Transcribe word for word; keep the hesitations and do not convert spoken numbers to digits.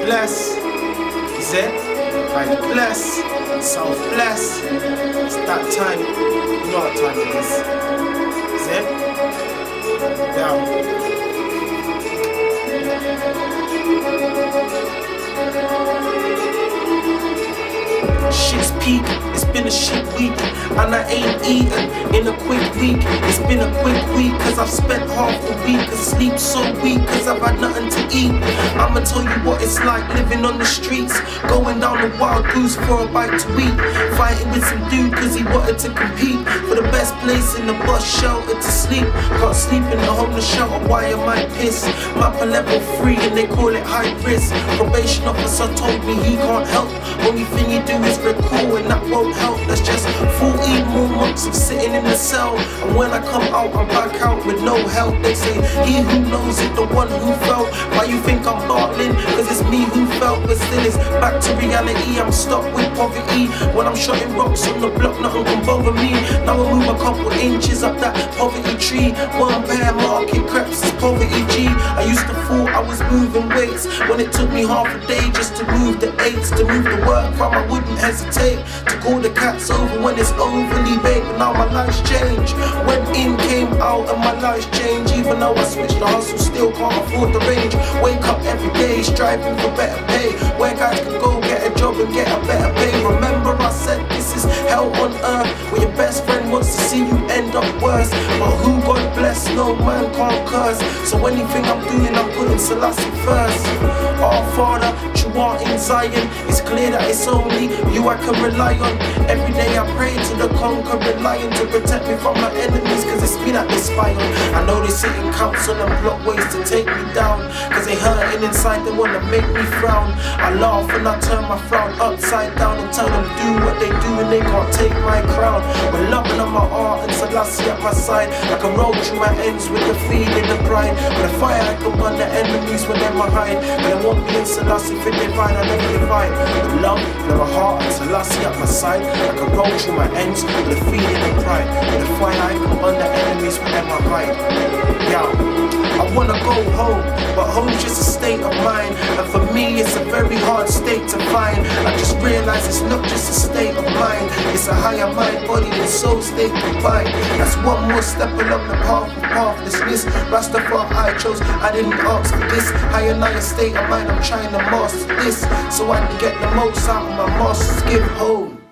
bless. Is it? Like bless. South bless. It's that time. You know what time it is. Is it? Yeah. Shit's peak, it's been a shit week, and I ain't eaten in a quick week. It's been a quick week, cause I've spent half the week asleep so weak, cause I've had nothing to eat. I'ma tell you what it's like living on the streets, going down the wild goose for a bite to eat, fighting with some dude cause he wanted to compete for the best place in the bus shelter to sleep. Can't sleep in the homeless shelter, why am I pissed? Map a level three and they call it high risk. Probation officer told me he can't help, only thing you do is cool and that won't help. That's just fourteen more months of sitting in the cell, and when I come out I'm back out with no help. They say he who knows it, the one who felt. Why you think I'm battling? Cause it's me who felt, but still it's back to reality. I'm stuck with poverty. When I'm shotting rocks on the block, nothing can bother me. Now I move a couple inches up that poverty tree. One pair market creps is poverty G. I used to thought I was moving weights when it took me half a day just to move the eights, to move the work from. I wouldn't hesitate to call the cats over when it's overly big. But now my life's changed. Went in, came out, and my life's changed. Even though I switched the hustle, still can't afford the range. Wake up every day, striving for better pay, where guys can go get a job and get a better pay. Remember I said this is hell on earth, where your best friend wants to see you end up worse. But who God bless, no man can't curse. So anything I'm doing, I'm putting Selassie first. Our Father, you are in Zion. It's clear that it's only you I can rely on. Every day I pray to the conquering lion to protect me from my enemies, cause it's me that they spy on. I know they sit in council and plot ways to take me down, cause they hurting inside, they wanna make me frown. I laugh and I turn my frown upside down and tell them do what they do and they can't take my crown. With loving on my heart and Selassie at my side, I can roll through my ends with the feeling and pride. With a fire I can burn the enemies when they're behind. They won't be in Selassie if they find I never divide. With love in my heart and Selassie at my side, I can roll through my ends with a feeling and pride. With a fire I can burn the enemies when they're behind. Yeah. I wanna go home, but home's just a state of mind, and for me it's a very hard state to find. I just realized it's not just a state of mind, it's a higher mind, body and soul state combined. That's one more step along the path of pathlessness. Rastafari I chose, I didn't ask for this. Higher higher state of mind, I'm trying to master this, so I can get the most out of my master's gift home.